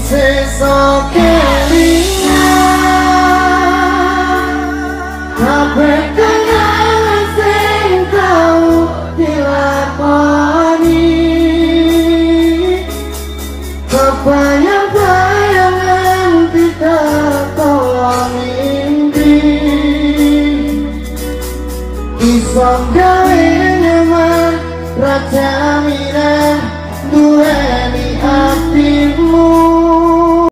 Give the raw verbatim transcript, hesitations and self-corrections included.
sesok kelingan kabeh kenangan sing tau dilakoni kebayang-bayangan tidak tolong mimpi bisa gawe nyaman raja minah duweni hatimu.